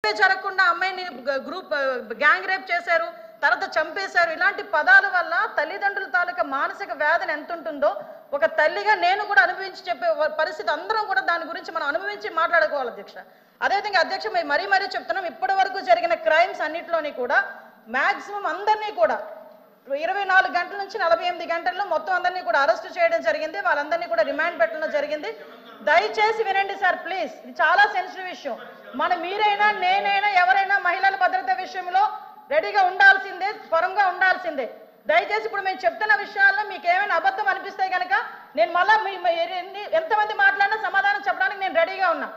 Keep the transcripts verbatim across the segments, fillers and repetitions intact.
జరగకుండా అమ్మాయిని group gang rape చేశారు, తర్వాత చంపేశారు. ఇలాంటి పదాల వల్ల తల్లిదండ్రుల తాలూకా మానసిక వేదన ఎంత ఉంటుందో ఒక తల్లిగా నేను కూడా అనుభవించి చెప్పే పరిస్థితి, అందరం కూడా దాని గురించి మనం అనుభవించి మాట్లాడుకోవాలి అధ్యక్ష. అదేవిధంగా అధ్యక్ష మేము మరీ మరీ చెప్తున్నాం, ఇప్పటి వరకు జరిగిన క్రైమ్స్ అన్నింటిలోని కూడా మ్యాక్సిమం అందరినీ కూడా ఇరవై నాలుగు గంటల నుంచి నలభై ఎనిమిది గంటల్లో మొత్తం అందరినీ కూడా అరెస్ట్ చేయడం జరిగింది, వాళ్ళందరినీ కూడా రిమాండ్ పెట్టడం జరిగింది. దయచేసి వినండి సార్ ప్లీజ్, ఇది చాలా సెన్సిటివ్ విషయం. మన మీరైనా నేనైనా ఎవరైనా మహిళల భద్రత విషయంలో రెడీగా ఉండాల్సిందే, పరంగా ఉండాల్సిందే. దయచేసి ఇప్పుడు మేము చెప్తున్న విషయాల్లో మీకు ఏమైనా అబద్ధం అనిపిస్తే కనుక నేను మళ్ళా ఎంతమంది మాట్లాడినా సమాధానం చెప్పడానికి నేను రెడీగా ఉన్నా.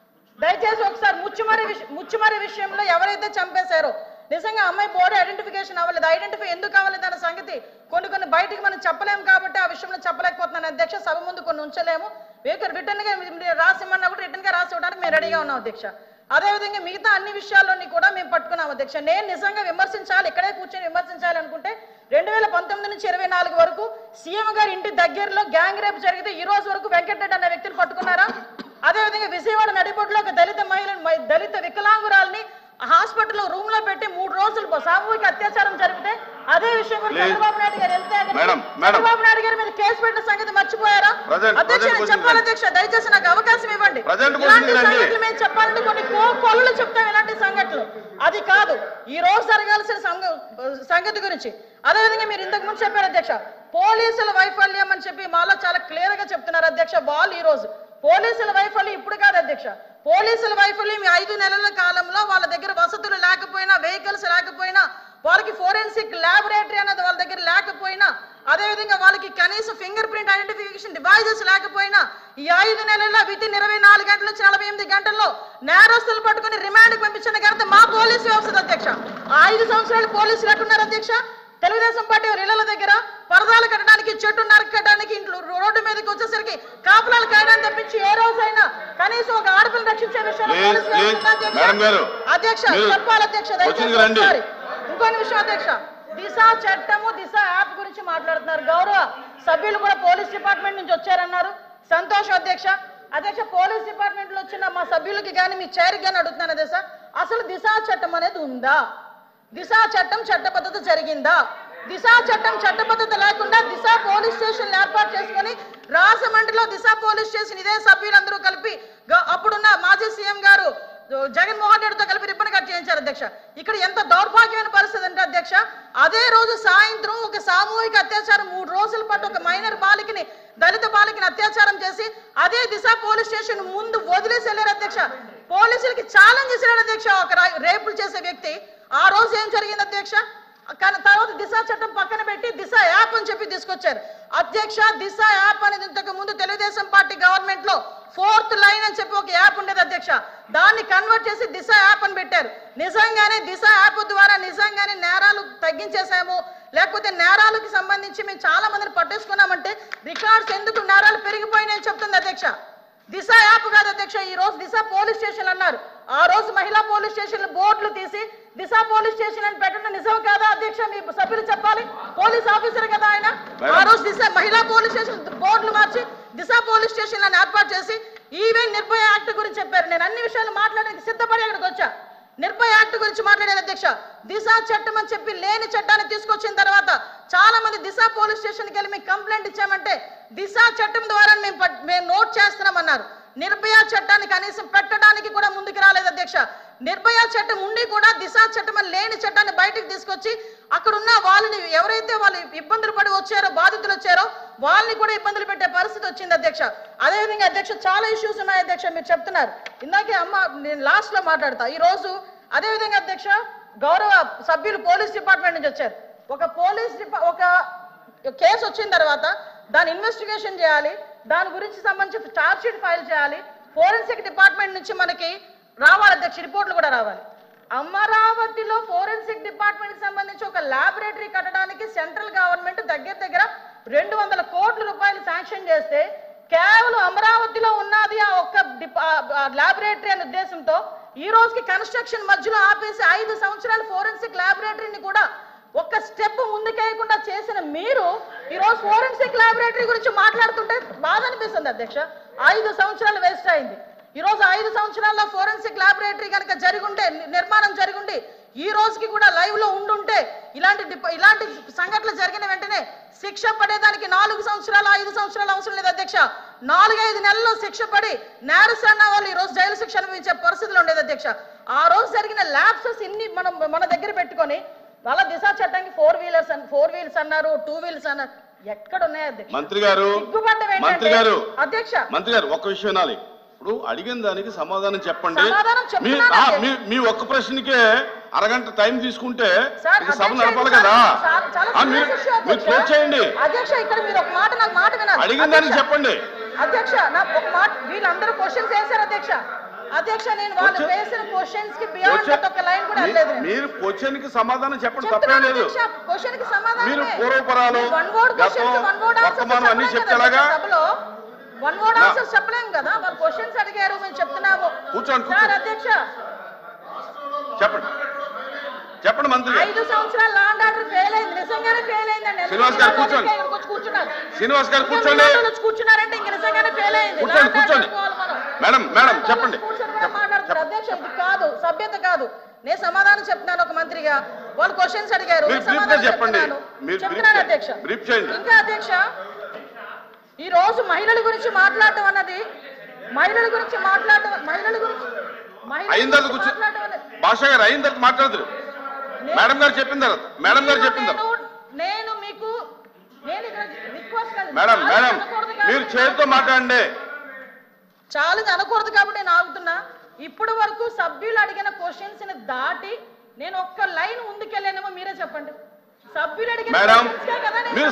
దయచేసి ఒకసారి ముచ్చుమరి ముచ్చుమరి విషయంలో ఎవరైతే చంపేశారో నిజంగా అమ్మాయి బాడీ ఐడెంటిఫికేషన్ అవ్వలేదు, ఐడెంటిఫై ఎందుకు అవ్వలేదు అన్న సంగతి కొన్ని కొన్ని బయటికి మనం చెప్పలేము కాబట్టి ఆ విషయంలో చెప్పలేకపోతున్నాను అధ్యక్ష. సభ ముందు కొన్ని ఉంచలేము, రిటర్న్ గా రాసిమన్నా కూడా రిటర్న్ గా రాసి ఇవ్వడానికి మేము రెడీగా ఉన్నాం అధ్యక్ష. అదేవిధంగా మిగతా అన్ని విషయాల్లోని కూడా మేము పట్టుకున్నాం అధ్యక్ష. నేను నిజంగా విమర్శించాలి, ఇక్కడే కూర్చొని విమర్శించాలి అనుకుంటే రెండు వేల పంతొమ్మిది నుంచి ఇరవై నాలుగు వరకు సీఎం గారి ఇంటి దగ్గరలో గ్యాంగ్ రేప్ జరిగితే ఈ రోజు వరకు వెంకటరెడ్డి అనే వ్యక్తిని పట్టుకున్నారా? అదేవిధంగా విజయవాడ నడిబొడ్డులో ఒక దళిత మహిళ దళిత వికలాంగురాల్ని హాస్పిటల్లో రూమ్ లో పెట్టి మూడు రోజులు సామూహిక అత్యాచారం జరిగితే అదే విషయం చంద్రబాబు నాయుడు గారు వెళ్తే చంద్రబాబు నాయుడు గారి మీద కేసు పెట్టిన సంగతి మర్చిపోయారా అధ్యక్ష? చెప్పాలి అధ్యక్ష, దయచేసి నాకు అవకాశం ఇవ్వండి. ఇలాంటి సంగతులు మేము చెప్పాలంటే కొన్ని కొల్లు చెప్తాం, ఇలాంటి సంఘటనలు అది కాదు ఈ రోజు జరగాల్సిన సంగతి గురించి. అదేవిధంగా మీరు ఇంతకు ముందు చెప్పారు అధ్యక్ష, పోలీసుల వైఫల్యం అని చెప్పి మాలో చాలా క్లియర్ గా చెప్తున్నారు అధ్యక్ష. వాళ్ళు ఈ రోజు పోలీసుల వైఫల్యం ఇప్పుడు కాదు అధ్యక్ష, పోలీసుల వైఫల్యం ఐదు నెలల కాలంలో వాళ్ళ దగ్గర వసతులు లేకపోయినా, వెహికల్స్ లేకపోయినా, వాళ్ళకి ఫోరెన్సిక్ ల్యాబొరేటరీ అనేది వాళ్ళ దగ్గర లేకపోయినా, అదేవిధంగా వాళ్ళకి కనీసం ఫింగర్ ప్రింట్ ఐడెంటిఫికేషన్ డివైజెస్ లేకపోయినా ఈ ఐదు నెలల్లో విత్ ఇన్ ఇరవై నాలుగు గంటల నుంచి నలభై ఎనిమిది గంటల్లో నేరస్తులు పట్టుకుని రిమాండ్కి పంపించిన ఘనత మా పోలీసు వ్యవస్థ అధ్యక్ష. ఆ ఐదు సంవత్సరాలు పోలీసులు ఎక్కడున్నారు అధ్యక్ష? తెలుగుదేశం పార్టీ ఇళ్ల దగ్గర పరదాలు కట్టడానికి, చెట్టు నరకడానికి, ఇంట్లో రోడ్డు మీదకి వచ్చేసరికి కాపులాలు కాయడానికి తప్పించి ఏ రోజైనా కనీసం ఒక ఆడపిల్లని రక్షించే విషయంలో అధ్యక్ష చెప్పాలి అధ్యక్ష. దయచేసి ఇంకొన్ని విషయం అధ్యక్ష, దిశ చట్టము దిశ యాప్ గురించి మాట్లాడుతున్నారు. గౌరవ సభ్యులు కూడా పోలీస్ డిపార్ట్మెంట్ నుంచి వచ్చారన్నారు, సంతోషం అధ్యక్ష. అధ్యక్ష పోలీస్ డిపార్ట్మెంట్ లో వచ్చిన మా సభ్యులకి కానీ మీ చైర్కి కానీ అడుగుతున్నాను అధ్యక్ష, అసలు దిశ చట్టం అనేది ఉందా? దిశ చట్టం చట్టబద్ధత జరిగిందా? దిశ చట్టం చట్టబద్ధత లేకుండా దిశ పోలీస్ స్టేషన్ ఏర్పాటు చేసుకుని రాజమండ్రిలో దిశ పోలీస్ స్టేషన్ ఇదే సభ్యులందరూ కలిపి అప్పుడున్న మాజీ సీఎం గారు జగన్మోహన్ రెడ్డితో కలిపి రిబ్బన్ కట్ చేయించారు అధ్యక్ష. ఇక్కడ ఎంత దౌర్భాగ్యమైన పరిస్థితి అంటే అధ్యక్ష, అదే రోజు సాయంత్రం ఒక సామూహిక అత్యాచారం మూడు రోజుల పాటు ఒక మైనర్ బాలికని దళిత బాలికని అత్యాచారం చేసి అదే దిశ పోలీస్ స్టేషన్ ముందు వదిలేసి వెళ్ళారు అధ్యక్ష. పోలీసులకి ఛాలెంజ్ చేశారు అధ్యక్ష ఒక రేపులు చేసే వ్యక్తి. ఆ రోజు ఏం జరిగింది అధ్యక్ష? కానీ తర్వాత దిశ చట్టం పక్కన పెట్టి దిశ యాప్ అని చెప్పి తీసుకొచ్చారు అధ్యక్ష. దిశ యాప్ అనేది ఇంతకు ముందు తెలుగుదేశం పార్టీ గవర్నమెంట్ లో ఫోర్త్ లైన్ అని చెప్పి ఒక యాప్ ఉండేది అధ్యక్ష, దాన్ని కన్వర్ట్ చేసి దిశ యాప్ అని పెట్టారు. నిజంగానే దిశ యాప్ ద్వారా నిజంగానే నేరాలు తగ్గించేసాము, లేకపోతే నేరాలకు సంబంధించి మేము చాలా మందిని పట్టేసుకున్నామంటే రికార్డ్స్ ఎందుకు నేరాలు పెరిగిపోయినాయని చెప్తుంది అధ్యక్ష. దిశ యాప్ కాదు అధ్యక్ష, ఈ రోజు దిశ పోలీస్ స్టేషన్ అన్నారు. ఆ రోజు మహిళా పోలీస్ స్టేషన్ బోర్డులు తీసి దిశ పోలీస్ స్టేషన్ అని పెట్టడం నిజం కాదా అధ్యక్ష? మీ సభ్యులు చెప్పాలి, పోలీస్ ఆఫీసర్ కదా ఆయన. ఆ రోజు దిశ మహిళా పోలీస్ స్టేషన్ బోర్డులు మార్చి దిశ పోలీస్ స్టేషన్ అని ఏర్పాటు చేసి ఈవెన్ నిర్భయ యాక్ట్ గురించి చెప్పారు. నేను అన్ని విషయాలు మాట్లాడడానికి సిద్ధపడి అక్కడికి వచ్చా. నిర్భయ యాక్ట్ గురించి మాట్లాడారు అధ్యక్ష. దిశ చట్టం అని చెప్పి లేని చట్టాన్ని తీసుకొచ్చిన తర్వాత చాలా మంది దిశ పోలీస్ స్టేషన్కి వెళ్ళి మేము కంప్లైంట్ ఇచ్చామంటే దిశ చట్టం ద్వారా మేము మేము నోట్ చేస్తున్నామన్నారు. నిర్భయ చట్టాన్ని కనీసం పెట్టడానికి కూడా ముందుకు రాలేదు అధ్యక్ష. నిర్భయ చట్టం ఉండి కూడా దిశ చట్టం అని లేని చట్టాన్ని బయటకు తీసుకొచ్చి అక్కడున్న వాళ్ళని ఎవరైతే వాళ్ళు ఇబ్బందులు పడి వచ్చారో, బాధితులు వచ్చారో వాళ్ళని కూడా ఇబ్బందులు పెట్టే పరిస్థితి వచ్చింది అధ్యక్ష. అదేవిధంగా అధ్యక్ష చాలా ఇష్యూస్ ఉన్నాయి అధ్యక్ష, మీరు చెప్తున్నారు. ఇందాకే అమ్మ నేను లాస్ట్ లో మాట్లాడతా ఈ రోజు. అదేవిధంగా అధ్యక్ష గౌరవ సభ్యులు పోలీస్ డిపార్ట్మెంట్ నుంచి వచ్చారు. ఒక పోలీస్ ఒక కేసు వచ్చిన తర్వాత దాని ఇన్వెస్టిగేషన్ చేయాలి, దాని గురించి సంబంధించి ఛార్జ్ షీట్ ఫైల్ చేయాలి, ఫోరెన్సిక్ డిపార్ట్మెంట్ నుంచి మనకి రావాలి అధ్యక్ష, రిపోర్ట్లు కూడా రావాలి. అమరావతిలో ఫోరెన్సిక్ డిపార్ట్మెంట్ కి సంబంధించి ఒక ల్యాబొరేటరీ కట్టడానికి సెంట్రల్ గవర్నమెంట్ దగ్గర దగ్గర రెండు వందల కోట్ల రూపాయలు శాంక్షన్ చేస్తే కేవలం అమరావతిలో ఉన్నది ఆ ఒక్క ల్యాబొరేటరీ అనే ఉద్దేశంతో ఈ రోజుకి కన్స్ట్రక్షన్ మధ్యలో ఆపేసి ఐదు సంవత్సరాల ఫోరెన్సిక్ ల్యాబొరేటరీని కూడా ఒక్క స్టెప్ ముందుకేయకుండా చేసిన మీరు ఈ రోజు ఫోరెన్సిక్ ల్యాబొరేటరీ గురించి మాట్లాడుతుంటే బాధ అనిపిస్తుంది అధ్యక్ష. ఐదు సంవత్సరాలు వేస్ట్ అయింది. ఈ రోజు ఐదు సంవత్సరాల్లో ఫోరెన్సిక్ ల్యాబొరేటరీ కనుక జరిగుంటే, నిర్మాణం జరిగుండి ఈ రోజుకి కూడా లైవ్ లో ఉండుంటే ఇలాంటి ఇలాంటి సంఘటనలు జరిగిన వెంటనే శిక్ష పడేదానికి నాలుగు సంవత్సరాలు ఐదు సంవత్సరాలు అవసరం లేదు అధ్యక్ష. నాలుగైదు నెలల్లో శిక్ష పడి నేరస్తున్న వాళ్ళు ఈ రోజు జైలు శిక్ష అనుభవించే పరిస్థితులు ఉండేది అధ్యక్ష. ఆ రోజు జరిగిన ల్యాప్సెస్ ఇన్ని మనం మన దగ్గర పెట్టుకొని వాళ్ళ దిశ చట్టానికి ఫోర్ వీలర్స్ ఫోర్ వీల్స్ అన్నారు, టూ వీల్స్ అన్నారు, ఎక్కడ ఉన్నాయి అధ్యక్ష? మంత్రి గారు మంత్రి గారు అధ్యక్ష మంత్రి గారు ఒక్క విషయం వినాలి. ఇప్పుడు అడిగిన దానికి సమాధానం చెప్పండి. మీ ఒక్క ప్రశ్నకే అరగంట టైం తీసుకుంటే సభ నడపాలి కదా. మీరు క్లోజ్ చేయండి అధ్యక్ష. ఇక్కడ మీరు ఒక మాట నాకు మాట వినాలి. అడిగిన దానికి చెప్పండి అధ్యక్ష. నాకు ఒక మాట, వీళ్ళందరూ క్వశ్చన్స్ వేశారు అధ్యక్ష. అధ్యక్ష నేను వాళ్ళు వేసిన క్వశ్చన్స్ కి బియాండ్ ఒక లైన్ కూడా లేదు. మీరు క్వశ్చన్ కి సమాధానం చెప్పండి, తప్పేం లేదు. క్వశ్చన్ కి సమాధానం మీరు పూర్వపరాలు వర్తమానం అన్ని చెప్తేలాగా సభలో వన్ వర్డ్ ఆన్సర్స్ చెప్పలేము కదా. వాళ్ళు క్వశ్చన్స్ అడిగారు, మేము చెప్తున్నాము. కూర్చోండి సార్ అధ్యక్ష చెప్పండి చెప్పండి మంత్రి గారు. ఐదు సంవత్సరాలు లా అండ్ ఆర్డర్ ఫెయిల్ అయింది, నిజంగానే ఫెయిల్ అయిందండి. శ్రీనివాస్ గారు కూర్చోండి. కూర్చున్నారు శ్రీనివాస్ గారు కూర్చోండి. కూర్చున్నారంటే ఇంక నిజంగానే ఫెయిల్ అయింది. కూర్చోండి కూర్చోండి మేడం మేడం చెప్పండి. మాట్లాడుతున్నారు అధ్యక్ష, ఇది కాదు, సభ్యత కాదు. నేను సమాధానం చెప్తున్నాను ఒక మంత్రిగా. వాళ్ళు క్వశ్చన్స్ అడిగారు, చెప్పండి. చెప్తున్నాను అధ్యక్ష. ఇంకా అధ్యక్ష ఈ రోజు మహిళల గురించి మాట్లాడటం అన్నది, మహిళల గురించి మాట్లాడటం మహిళల గురించి అయిన తర్వాత కూర్చో భాష గారు అయిన తర్వాత మాట్లాడదు. మేడం గారు చెప్పిన తర్వాత మేడం గారు చెప్పిన తర్వాత నేను మీకు నేను ఇక్కడ రిక్వెస్ట్ కాదు మేడం మేడం మీరు చేతితో మాట్లాడండి. చాలా అనకూడదు కాబట్టి నేను ఆగుతున్నా. ఇప్పుడు వరకు సభ్యులు అడిగిన క్వశ్చన్స్ ని దాటి నేను ఒక్క లైన్ ముందుకెళ్ళానేమో మీరే చెప్పండి. సభ్యులు అడిగిన మేడం మీరు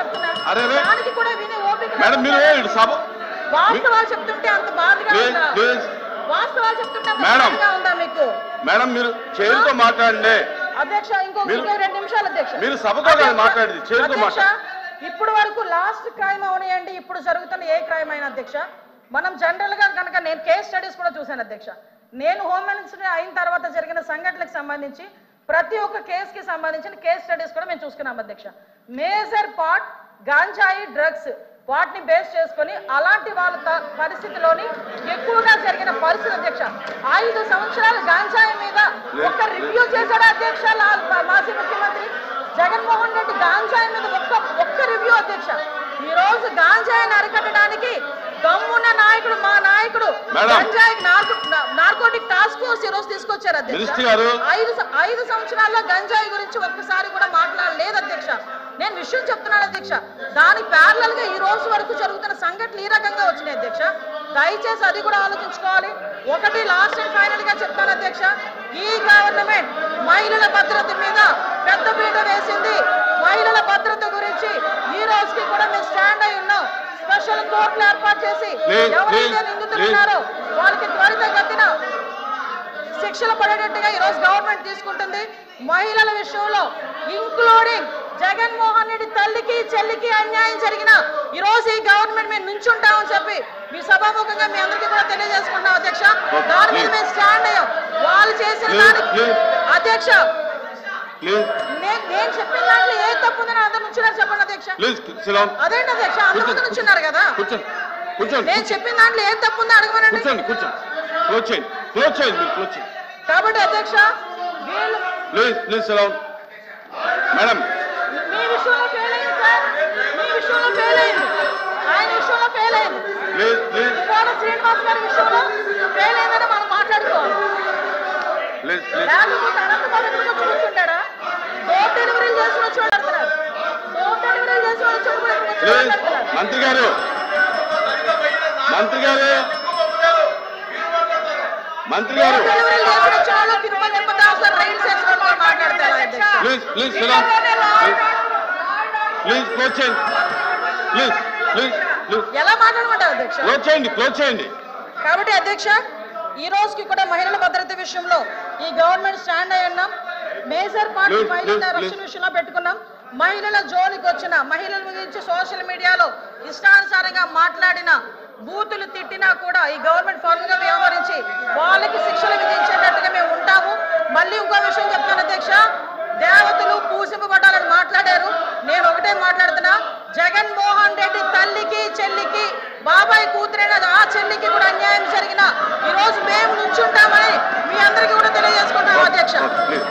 దానికి కూడా వినే ఓపిక మేడం మీరు సభ వాస్తవాలు చెప్తుంటే అంత బాధగా ఉందా? వాస్తవాలు చెప్తుంటే మేడం ఉందా మీకు? మేడం మీరు చేతితో మాట్లాడండి అధ్యక్ష. ఇంకో రెండు నిమిషాలు అధ్యక్ష. మీరు సభతో మాట్లాడేది చేతితో మాట్లాడండి. ఇప్పుడు వరకు లాస్ట్ క్రైమ్ అవనియండి, ఇప్పుడు జరుగుతున్న ఏ క్రైమ్ అయినా అధ్యక్ష, మనం జనరల్ గా కనుక నేను కేస్ స్టడీస్ కూడా చూశాను అధ్యక్ష. నేను హోమ్ మినిస్టర్ అయిన తర్వాత జరిగిన సంఘటనలకు సంబంధించి ప్రతి ఒక్క కేసుకి సంబంధించిన కేస్ స్టడీస్ కూడా మేము చూసుకున్నాం అధ్యక్ష. మేజర్ పార్ట్ గాంజాయి డ్రగ్స్ వాటిని బేస్ చేసుకొని అలాంటి వాళ్ళ పరిస్థితిలోని ఎక్కువగా జరిగిన పరిస్థితి అధ్యక్ష. ఐదు సంవత్సరాలు గాంజాయి మీద ఒక్క రివ్యూ చేశాడు అధ్యక్ష మాజీ ముఖ్యమంత్రి జగన్మోహన్ రెడ్డి. గాంజాయి మీద ఒక్క ఒక్క రివ్యూ అధ్యక్ష. ఈ రోజు గాంజాయిని అరికట్టడానికి దమ్మున్న నాయకుడు మా నాయకుడు గంజాయి నార్కోటిక్ టాస్క్ ఫోర్స్ ఈ రోజు తీసుకొచ్చారు అధ్యక్ష. ఐదు ఐదు సంవత్సరాల్లో గంజాయి గురించి ఒక్కసారి కూడా మాట్లాడలేదు అధ్యక్ష. నేను విషయం చెప్తున్నాను అధ్యక్ష. దానికి ప్యారలల్ గా ఈ రోజు వరకు జరుగుతున్న సంఘటనలు ఈ రకంగా వచ్చినాయి అధ్యక్ష. దయచేసి అది కూడా ఆలోచించుకోవాలి. ఒకటి లాస్ట్ అండ్ ఫైనల్ గా చెప్తాను అధ్యక్ష, ఈ గవర్నమెంట్ మహిళల భద్రత మీద పెద్ద పీట వేసింది. మహిళల భద్రత గురించి ఈ రోజుకి కూడా మేము స్టాండ్ అయి ఉన్నాం. స్పెషల్ కోర్టులు ఏర్పాటు చేసి ఎవరైతే నిందితులు ఉన్నారో వాళ్ళకి త్వరితగతిన శిక్షలు పడేటట్టుగా ఈ రోజు గవర్నమెంట్ తీసుకుంటుంది. మహిళల విషయంలో ఇంక్లూడింగ్ జగన్మోహన్ రెడ్డి తల్లికి చెల్లికి అన్యాయం జరిగిన ఈ రోజు ఈ గవర్నమెంట్ మేము నుంచుంటామని చెప్పి మీ సభాముఖంగా మీ అందరికీ కూడా తెలియజేసుకుంటాం అధ్యక్ష. దాని మీద మేము స్టాండ్ అయ్యాం. వాళ్ళు చేసిన దానికి అధ్యక్ష నేను చెప్పిన దాంట్లో ఏ తప్పు ఉందని అందరు నుంచున్నారు చెప్పండి అధ్యక్ష. అదేంటి అధ్యక్ష, అందరూ నుంచున్నారు కదా. నేను చెప్పిన దాంట్లో ఏ తప్పు ఉందో అడగమనండి. కాబట్టి అధ్యక్ష వీళ్ళు మేడం మీ విషయంలో ఫెయిల్ అయింది సార్, మీ విషయంలో ఫెయిల్ అయింది, ఆయన విషయంలో ఫెయిల్ అయింది, శ్రీనివాస్ గారి విషయంలో ఫెయిల్ అయిందని మనం మాట్లాడుకోవాలి. లేకపోతే అనంతబాబు కూర్చుంటాడా? డోర్ డెలివరీలు చేసి వచ్చి మాట్లాడుతున్నారు. డోర్ డెలివరీలు చేసి వచ్చి మంత్రి గారు మంత్రి గారు మంత్రి గారు ప్లీజ్ ప్లీజ్ ప్లీజ్ క్లోజ్ చేయండి. ప్లీజ్ ప్లీజ్ ఎలా మాట్లాడమంటారు అధ్యక్ష? క్లోజ్ చేయండి క్లోజ్ చేయండి. కాబట్టి అధ్యక్ష ఈ రోజుకి కూడా మహిళల భద్రత విషయంలో ఈ గవర్నమెంట్ స్టాండ్ అయి ఉన్నాం. మేజర్ పార్టీ మహిళల రక్షణ విషయంలో పెట్టుకున్నాం. మహిళల జోలికి వచ్చిన మహిళల గురించి సోషల్ మీడియాలో ఇష్టానుసారంగా మాట్లాడిన బూతులు తిట్టినా కూడా ఈ గవర్నమెంట్ ఫర్మ్ గా వ్యవహరించి వాళ్ళకి శిక్షలు విధించేటట్టుగా మేము ఉంటాము. మళ్ళీ ఇంకో విషయం చెప్తాను అధ్యక్ష, దేవతలు పూజింపబడాలని మాట్లాడారు. నేను ఒకటే మాట్లాడుతున్నా, జగన్మోహన్ రెడ్డి తల్లికి చెల్లికి బాబాయ్ కూతురైన ఆ చెల్లికి కూడా అన్యాయం జరిగిన ఈ రోజు మేము నుంచుంటామని మీ అందరికీ కూడా తెలియజేసుకుంటాం అధ్యక్ష.